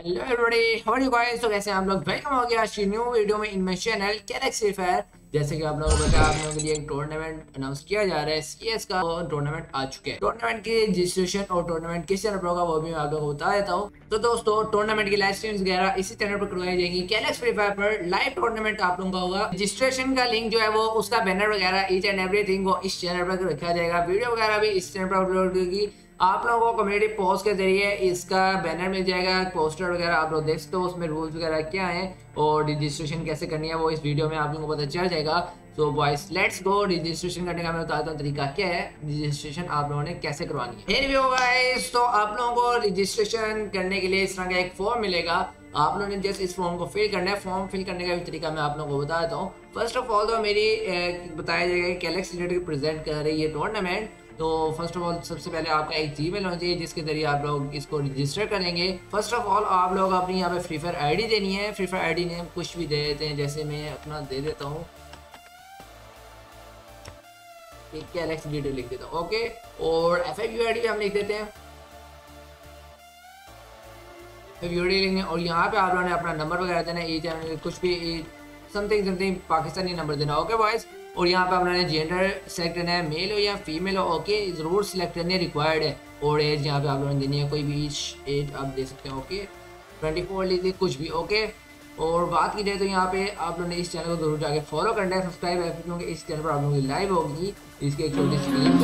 Hello everybody, how are you guys. तो कैसे हैं आप लोग। वेलकम हो गया आज की न्यू वीडियो में in my channel Galaxy Free Fire. जैसे कि आप लोगों को पता है, आप लोगों के लिए एक टूर्नामेंट अनाउंस किया जा रहा है। सीएस का टूर्नामेंट आ चुके हैं। टूर्नामेंट की रजिस्ट्रेशन और टूर्नामेंट किस चैनल पर होगा वो भी मैं आप लोगों को बता देता हूँ। तो दोस्तों, टूर्नामेंट की लाइव स्ट्रीम्स वगैरह इसी चैनल पर करवाई जाएगी। गैलेक्सी फ्री फायर पर लाइव टूर्नामेंट आप लोगों का होगा। रजिस्ट्रेशन का लिंक जो है वो, उसका बैनर वगैरह ईच एंड एवरीथिंग वो इस चैनल पर रखा जाएगा। वीडियो वगैरह भी इस चैनल पर अपलोड होगी। आप लोगों को कम्युनिटी पोस्ट के जरिए इसका बैनर मिल जाएगा, पोस्टर वगैरह आप लोग देख सकते हो। उसमें रूल्स वगैरह क्या हैं और रजिस्ट्रेशन कैसे करनी है वो इस वीडियो में आप लोगों को पता चल जाएगा। So boys let's go. Registration करने का मैं बताता हूँ तरीका क्या है, रजिस्ट्रेशन आप लोगों ने कैसे करवानी है। एनीवे गाइस, तो आप लोगों को रजिस्ट्रेशन करने के लिए इस तरह का एक फॉर्म मिलेगा। आप लोगों ने जस्ट इस फॉर्म को फिल करना है। फॉर्म फिल करने का भी तरीका मैं आप लोगों को बता देता हूँ। फर्स्ट ऑफ ऑल तो मेरी बताया जाएगा कि गैलेक्सी यूनिवर्सिटी प्रेजेंट कर रही है टूर्नामेंट। तो फर्स्ट ऑफ ऑल सबसे पहले आपका एक जीमेल होना चाहिए जिसके जरिए आप लोग इसको रजिस्टर करेंगे। फर्स्ट ऑफ ऑल आप लोग अपनी यहाँ पे फ्री फायर आईडी देनी है। फ्री फायर आईडी नेम कुछ भी दे देते हैं, जैसे मैं अपना दे देता हूँ, गैलेक्सी डिटेल लिख देता हूँ। ओके, और FAQ आईडी हम लिख देते हैं, FAQ लिखेंगे। और यहाँ पे आप लोगों ने अपना नंबर वगैरह देना है, कुछ भी समथिंग पाकिस्तानी नंबर देना। ओके बॉयज, और यहाँ पे आपने जेंडर सेलेक्ट करना है, मेल हो या फीमेल हो। ओके, जरूर सिलेक्ट करनी है, रिक्वायर्ड है। और एज यहाँ पे आप लोगों ने देनी है, कोई भी एज आप दे सकते हैं। ओके, 24 लीजिए, कुछ भी। ओके, और बात की जाए तो यहाँ पे आप लोगों ने इस चैनल को जरूर जाके फॉलो करना है, सब्सक्राइब है, क्योंकि इस चैनल पर आप लोगों की लाइव होगी। इसकी एक छोटी सी लिंक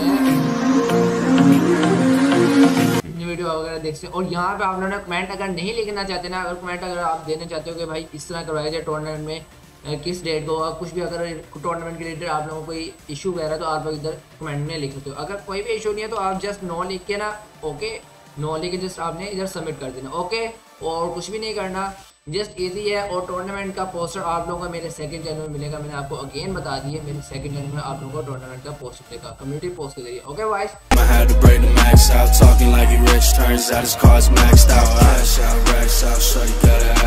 है, वीडियो वगैरह देख सकते हैं। और यहाँ पे आप लोगों ने कमेंट अगर नहीं लिखना चाहते ना, अगर कमेंट अगर आप देना चाहते हो कि भाई इस तरह करवाया जाए टूर्नामेंट में, किस डेट को, कुछ भी अगर टूर्नामेंट के रिलेटेड आप लोगों को कोई इशू वगैरह तो आप लोग इधर कमेंट में लिख सकते हो। अगर कोई भी इशू नहीं है तो आप जस्ट नो लिख के ना, ओके, नो लिख के जस्ट आपने इधर सबमिट कर देना। ओके, और कुछ भी नहीं करना, जस्ट इजी है। और टूर्नामेंट का पोस्टर आप लोगों को मेरे सेकंड चैनल में मिलेगा। मैंने आपको अगेन बता दिया, मेरे सेकंड चैनल में आप लोगों को टूर्नामेंट का पोस्टर मिलेगा कम्युनिटी पोस्ट के जरिए। Okay guys, I had to break the max out, talking like he rich, turns out his car's maxed out. Cash out, racks out, so you gotta